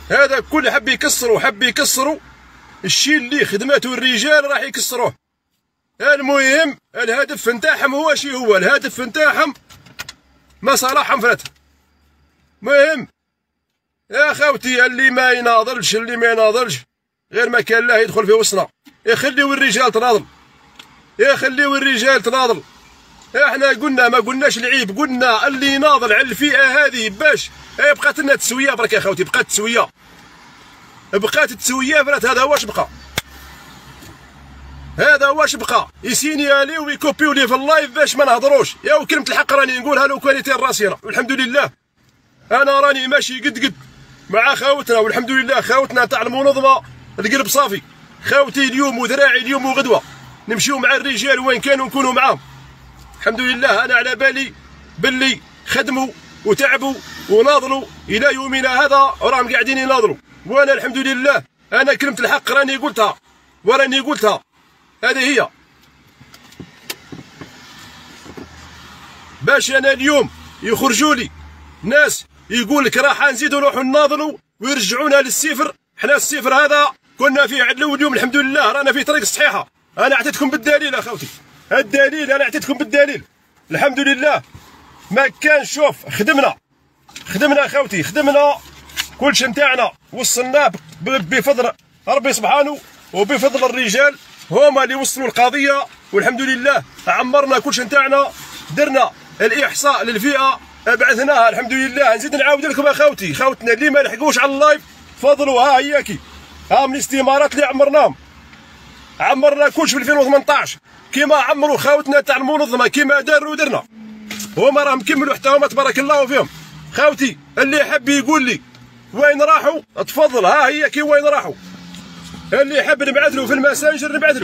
هذا كل حب يكسروا الشيء اللي خدمته الرجال راح يكسروه. المهم الهدف نتاعهم هو شي هو الهدف نتاعهم مصالحهم فات. مهم يا خوتي اللي ما يناضلش غير ما كان له يدخل في وسطنا. يخليو الرجال تناضل. احنا قلنا ما قلناش العيب، قلنا اللي يناضل على الفئه هذه باش بقات لنا تسويه برك يا خوتي، بقات التسويه فرات. هذا واش بقى يسينيالي ويكوبيو لي في اللايف باش ما نهضروش. يا وكلمة الحق راني نقولها لو كان يطير راسي والحمد لله انا راني ماشي قد مع خاوتنا، والحمد لله خاوتنا تاع المنظمه القلب صافي. خاوتي اليوم وذراعي اليوم وغدوه نمشيو مع الرجال وين كانوا نكونوا معاهم. الحمد لله انا على بالي باللي خدموا وتعبوا وناضلوا الى يومنا هذا وراهم قاعدين يناضلوا. وانا الحمد لله انا كلمة الحق راني قلتها هذه هي. باش انا اليوم يخرجوا لي ناس يقول لك راح نزيدوا نروحوا نناضلوا ويرجعونا للصفر. حنا الصفر هذا كنا فيه عدل، واليوم الحمد لله رانا في طريق الصحيحه. انا اعطيتكم بالدليل يا خوتي، الدليل انا اعطيتكم بالدليل. الحمد لله ما كان. شوف خدمنا خوتي، خدمنا كلشي نتاعنا وصلناه بفضل ربي سبحانه وبفضل الرجال هما اللي وصلوا القضيه. والحمد لله عمرنا كلشي نتاعنا، درنا الاحصاء للفئه بعثناها الحمد لله. نزيد نعاود لكم اخوتي خوتنا اللي ما لحقوش على اللايف تفضلوا، ها هياكي ها من الاستمارات اللي عمرنا كلشي في 2018 كيما عمروا خاوتنا تاع المنظمه كيما داروا درنا. هما راهم كملوا حتى هما تبارك الله فيهم. خاوتي اللي يحب يقول لي وين راحوا تفضل، ها هياكي وين راحوا. اللي يحب نبعث له في الماسنجر نبعث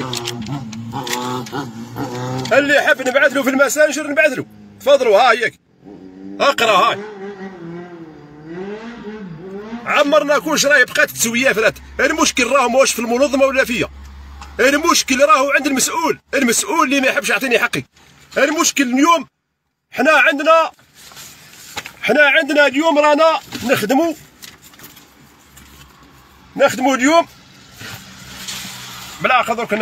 له، تفضلوا ها هياك اقرا. هاي عمرنا كلش، راهي بقات تسويه فرات. المشكل راهو ماهوش في المنظمه ولا فيا، المشكل راهو عند المسؤول اللي ما يحبش يعطيني حقي. المشكل اليوم حنا عندنا اليوم رانا نخدموا اليوم بالعقل. درك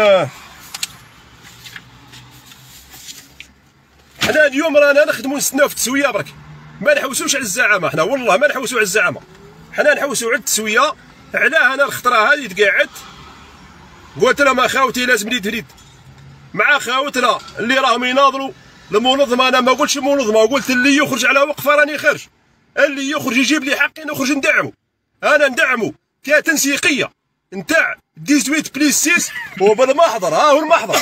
حنا اليوم رانا نخدموا نستناو في التسويه برك، ما نحوسوش على الزعامه. حنا والله ما نحوسوا على الزعامه، حنا نحوسوا على التسويه. علاه انا الخطره هذه تقعدت قلت لهم اخاوتي لازم نريد مع خاوتنا اللي راهم يناضلوا المنظمه. انا ما قلتش المنظمه، قلت اللي يخرج على وقفه راني خارج، اللي يخرج يجيب لي حقي نخرج ندعمه. انا ندعمه كتنسيقيه نتاع 18+6 وبالمحضر. ها هو المحضر.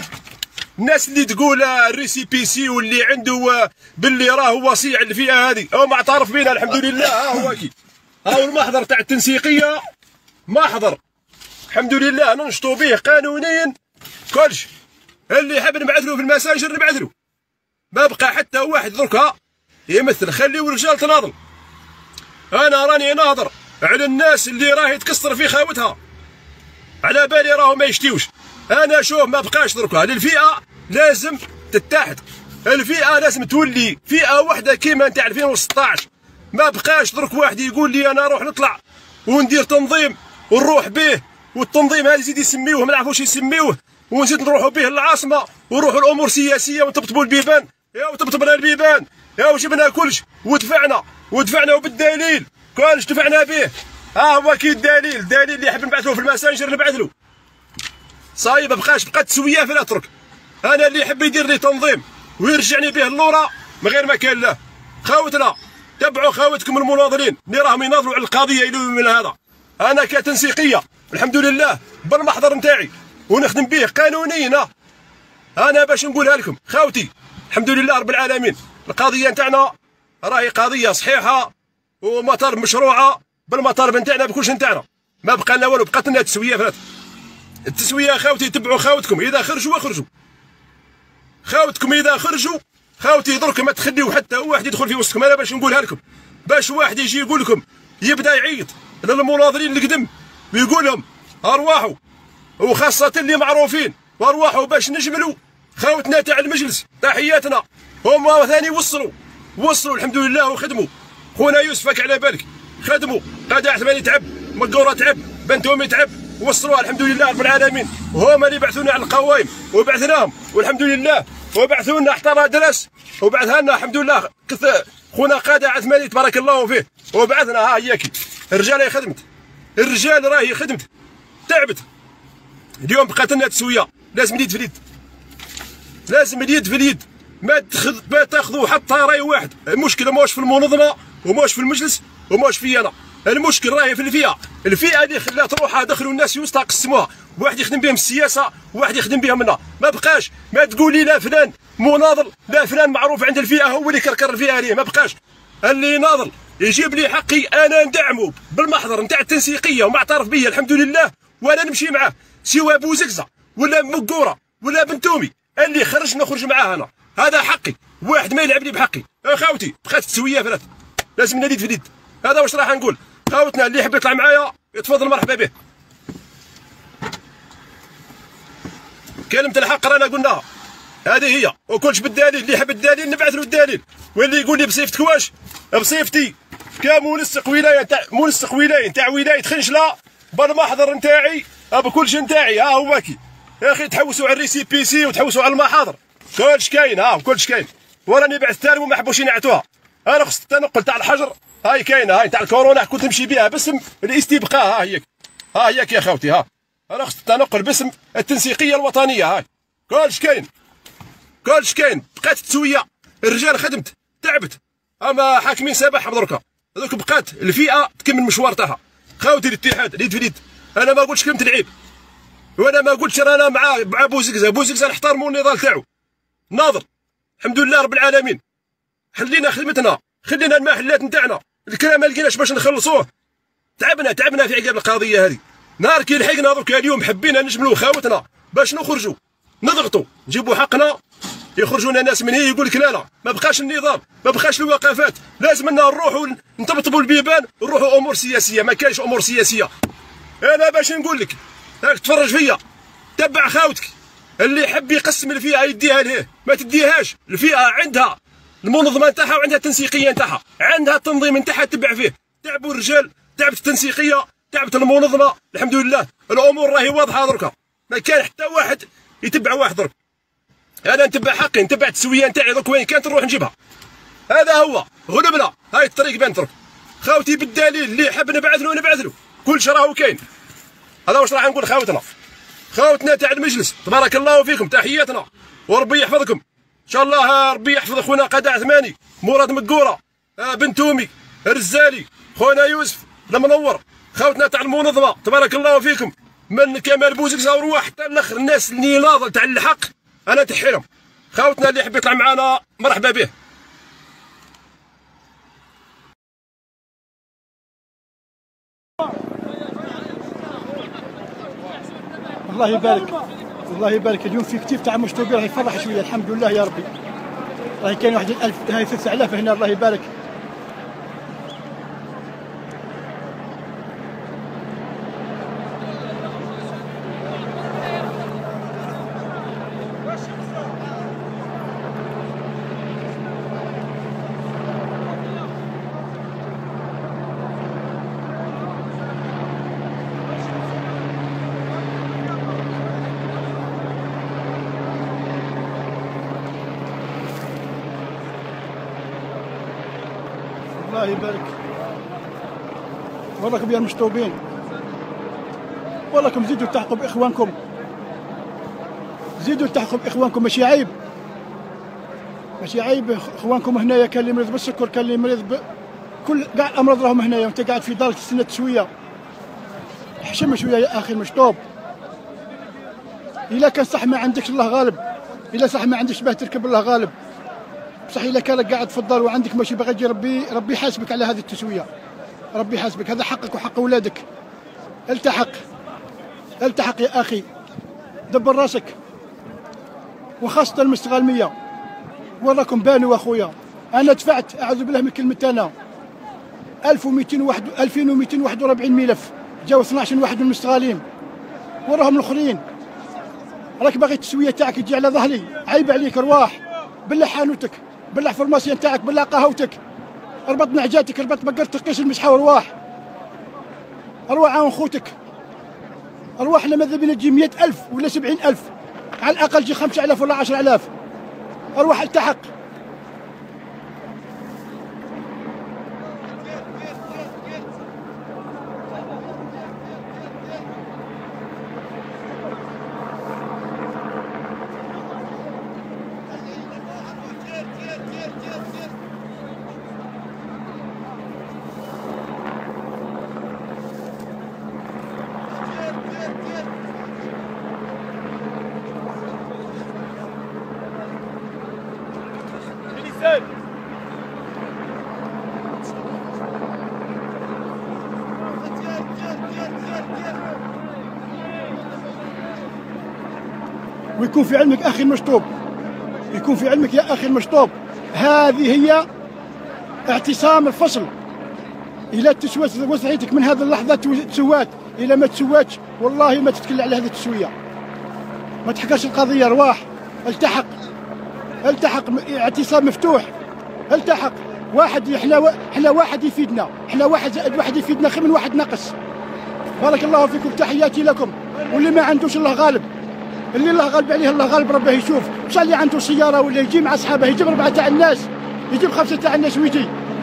الناس اللي تقول الريسي بي سي واللي عنده باللي راهو وصي على الفئه هذه هو معترف بنا الحمد لله. ها هو اكيد، ها هو المحضر تاع التنسيقيه، محضر الحمد لله ننشطوا به قانونيا كلشي. اللي يحب نبعث له في المساجر نبعث له، ما بقى حتى واحد دركا يمثل. خليو الرجال تناضل. انا راني ناظر على الناس اللي راهي تكسر في خاوتها، على بالي راهو ما يشتيوش. انا شوف ما بقاش دركا للفئه لازم تتحد، الفئه لازم تولي فئه واحده كيما نتاع 2016. ما بقاش درك واحد يقول لي انا نروح نطلع وندير تنظيم ونروح به، والتنظيم هذا يزيد يسميوه ما نعرفوش يسميوه، ونزيد نروحوا به للعاصمه ونروحوا الامور السياسيه ونطبطبوا البيبان. يا وطبطبنا البيبان يا وجبنا كلش ودفعنا وبالدليل كلش دفعنا به. ها هو كي الدليل اللي يحب نبعث له في الماسنجر نبعث له. صايب بقات تسويه في الاترك. انا اللي يحب يدير لي تنظيم ويرجعني به اللورا من غير ما كان له. خاوتنا تبعوا خاوتكم المناضلين اللي راهم يناضلوا على القضيه الى من هذا. انا كتنسيقيه الحمد لله بالمحضر نتاعي ونخدم به قانونيا. انا باش نقولها لكم خاوتي الحمد لله رب العالمين، القضيه نتاعنا راهي قضيه صحيحه ومطالب مشروعه بالمطالب نتاعنا بكلش نتاعنا. ما بقى لنا والو، بقات لنا تسويه فرات. التسويه خاوتي تبعوا خاوتكم اذا خرجوا خاوتكم اذا خرجوا. خاوتي درك ما تخليو حتى واحد يدخل في وسطكم. انا باش نقولها لكم، باش واحد يجي يقول لكم يبدا يعيط للمناضلين القدم ويقول لهم ارواحوا، وخاصه اللي معروفين وارواحوا باش نجملوا خاوتنا تاع المجلس. تحياتنا هما ثاني وصلوا الحمد لله وخدموا. خونا يوسفك على بالك خدموا قادة عثماني تعب، مقورة تعب، بنتومي تعب، وصلوها الحمد لله رب العالمين، وهما اللي بعثونا على القوائم وبعثناهم والحمد لله، وبعثونا حتى راه درس وبعثها لنا الحمد لله خونا قادة عثماني تبارك الله فيه، وبعثنا ها هياكي الرجال هي خدمت، الرجال راهي خدمت تعبت. اليوم بقات لنا تسويه، لازم اليد في اليد، لازم اليد في اليد، ما تاخذوا حتى راي واحد. المشكله ماهوش في المنظمه وماهوش في المجلس وماهوش في انا، المشكل راهي في الفئه، الفئه اللي خلات روحها دخلوا الناس يوسطها قسموها، واحد يخدم بهم السياسه وواحد يخدم بهم منا، ما بقاش ما تقولي لا فلان مناضل لا فلان معروف عند الفئه هو اللي كركر الفئه هذه، ما بقاش. اللي يناضل يجيب لي حقي انا ندعمه بالمحضر نتاع التنسيقيه ومعترف به الحمد لله، وانا نمشي معاه سواء بوزكزه ولا مقوره ولا بنتومي، اللي خرج نخرج معاه انا، هذا حقي، واحد ما يلعب لي بحقي. اخوتي بقات التسويه فلات، لازم اليد في اليد، هذا واش راح نقول. خاوتنا اللي يحب يطلع معايا يتفضل مرحبا به. كلمة الحق رانا قلناها هذه هي، وكلش بالدليل، اللي يحب الدليل نبعث له الدليل، واللي يقول لي بصيفتك واش بصيفتي كمنسق ولايه تاع منسق ولايه تاع ولايه خنشله بالمحضر نتاعي بكل شيء نتاعي، ها هو كي يا اخي تحوسوا على الريسي بي سي وتحوسوا على المحاضر، كلش كاين ها كلش كاين، وراني بعث ثاني وما حبوش ينعتوها. انا خص التنقل تاع الحجر هاي كاينه، هاي تاع الكورونا كنت نمشي بها باسم الاستبقاء، ها هيك ها هيك يا خوتي، ها انا خص التنقل باسم التنسيقيه الوطنيه، هاي كلش كاين كلش كاين. بقات التسويه، الرجال خدمت تعبت، اما حاكمين سبح دركا هذوك بقات الفئه تكمل المشوار تاعها. خاوتي الاتحاد اليد في اليد، انا ما قلتش كلمه العيب، وانا ما قلتش رانا مع بوزكزه، بوزكزه نحترموا النضال تاعو ناضل الحمد لله رب العالمين، حلينا خدمتنا، خلينا المحلات نتاعنا، الكلام ما لقيناش باش نخلصوه، تعبنا في عقاب القضيه هذه. نهار كي لحقنا دوكا اليوم حبينا نجملوا خاوتنا باش نخرجوا نضغطوا نجيبوا حقنا، يخرجونا ناس من هي يقول لك لا ما بقاش النظام، ما بقاش الوقفات، لازم نروحوا نطبطبوا البيبان ونروحوا امور سياسيه، ما كاينش امور سياسيه. انا باش نقول لك راك تفرج فيا، تبع خاوتك، اللي يحب يقسم الفئه يديها ليه، ما تديهاش، الفئه عندها المنظمه نتاعها وعندها التنسيقيه نتاعها، عندها التنظيم نتاعها تبع فيه، تعبوا الرجال، تعبت التنسيقيه، تعبت المنظمه، الحمد لله الامور راهي واضحه دركا، ما كان حتى واحد يتبع واحد درك. انا نتبع حقي، نتبع التسويه نتاعي درك، وين كانت نروح نجيبها، هذا هو غلبنا، هاي الطريق بان درك. خاوتي بالدليل اللي حاب نبعث له كلش راهو كاين. هذا واش راح نقول خاوتنا تاع المجلس، تبارك الله فيكم، تحياتنا وربي يحفظكم ان شاء الله. ربي يحفظ خونا قادة عثماني، مراد مقوره، بنتومي، الرزالي، خونا يوسف المنور، خاوتنا تاع المنظمه تبارك الله فيكم، من كمال بوزكزه وروح حتى الاخر، الناس اللي ناضل تاع الحق انا تحيلهم. خاوتنا اللي يحب يطلع معنا مرحبا به. الله يبارك الله يبارك. اليوم في كتيف تاع مشطوبين راهي يفرح شويه، الحمد لله يا ربي. راهي كاين واحد 1000 هاي 3000 هنا، الله يبارك. الله يبارك. والله يا المشطوبين، والله زيدوا تلحقوا باخوانكم، زيدوا تلحقوا باخوانكم، ماشي عيب، ماشي عيب. اخوانكم هنايا كان اللي مريض بالسكر، كان اللي مريض كل كاع الامراض راهم هنايا، وانت قاعد في دارك تستنى شويه. حشم شويه يا اخي المشطوب، الا كان صح ما عندكش الله غالب، الا صح ما عندكش باه تركب الله غالب، بصح الا كانك قاعد في الدار وعندك ماشي باغي تجي، ربي يحاسبك على هذه التسويه، ربي يحاسبك، هذا حقك وحق اولادك. التحق يا اخي، دبر راسك، وخاصه المستغالميه، وراكم بانوا اخويا. انا دفعت اعوذ بالله من كلمه، انا 2241 ملف، جاو 12 واحد من المستغالين، وراهم الاخرين. راك باغي التسويه تاعك تجي على ظهري، عيب عليك، ارواح بلع حانوتك، بلع فرماسيه تاعك، بلع قهوتك، ربط نعجاتك، ربط بقرتك، قيس المسحه وارواح. ارواح عاون خوتك. ارواحنا ماذا بينا تجي 100,000 ولا 70,000، على الاقل تجي 5,000 ولا 10,000. ارواح التحق. ويكون في علمك اخي المشطوب، يكون في علمك يا اخي المشطوب، هذه هي اعتصام الفصل. الى تسوات وسعيتك من هذه اللحظه تسوات، الى ما تسواتش والله ما تتكلم على هذه التسويه. ما تحكاش القضيه. ارواح التحق، التحق، اعتصام مفتوح. التحق واحد، احنا واحد يفيدنا، احنا واحد زائد واحد يفيدنا خير من واحد ناقص. بارك الله فيكم، تحياتي لكم. واللي ما عندوش الله غالب، اللي الله غالب عليه الله غالب ربه يشوف. مش اللي عنده سياره ولا يجي مع اصحابه، يجيب 4 تاع الناس، يجيب 5 تاع الناس ويجي.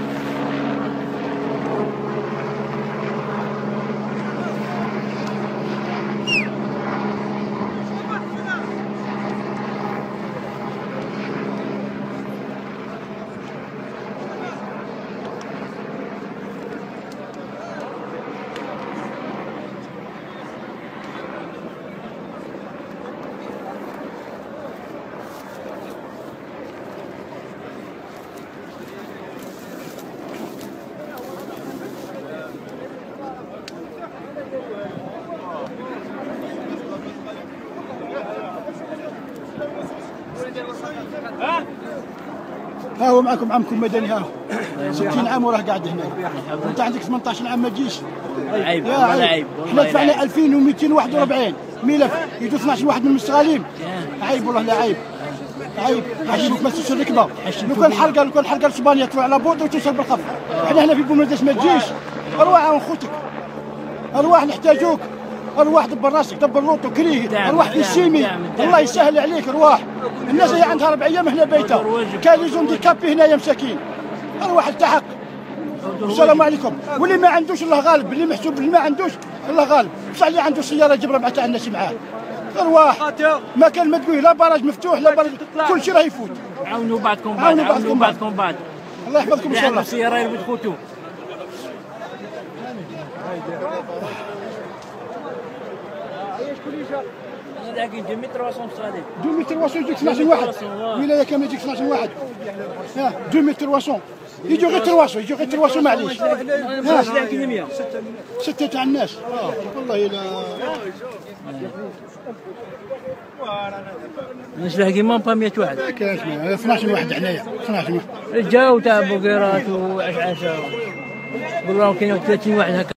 ها هو معكم عمكم مدني، ها 60 عام وراه قاعد هنا. انت عندك 18 عام ما تجيش. عيب يا والله عيب. عيب. احنا دفعنا 2241 ملف، يجوا 12 واحد من المستغالين. عيب والله، لا عيب. عيب. عجبك ما تسوس الركبه. لو كان حلقه اسبانيا تروح على بود وتوصل بالخف. احنا هنا في بومرداس ما تجيش. ارواح عن خوتك، ارواح نحتاجوك. ارواح دبر راسك، دبر لوطو كريه، ارواح في السيمي. الله يسهل عليك. ارواح الناس هي عندها 4 ايام هنا بيته، كان لي زوم ديكابي هنايا مساكين. ارواح التحق. السلام عليكم. واللي ما عندوش الله غالب، اللي محسوب اللي ما عندوش الله غالب. بصح اللي عنده سياره يجيب 4 تاع الناس معاه. ارواح ما كان ما تقول لا باراج مفتوح لا باراج، كل شيء راه يفوت. عاونوا بعضكم بعض، عاونوا بعضكم بعض. الله يحفظكم ان شاء الله. السياره يربط خوتو. لكن 2300 غادي 2300 يجيك 12 واحد، ولايه كامله يجيك 12 واحد. 2300 يجوا غير 300، يجوا غير 300 معليش. 6 تاع الناس. والله الا نشلح كيما با 100 واحد. ما كاينش 12 واحد هنايا، 12 واحد. جاو تاع بوكيرات وعشعشه والله كاين 30 واحد هكا.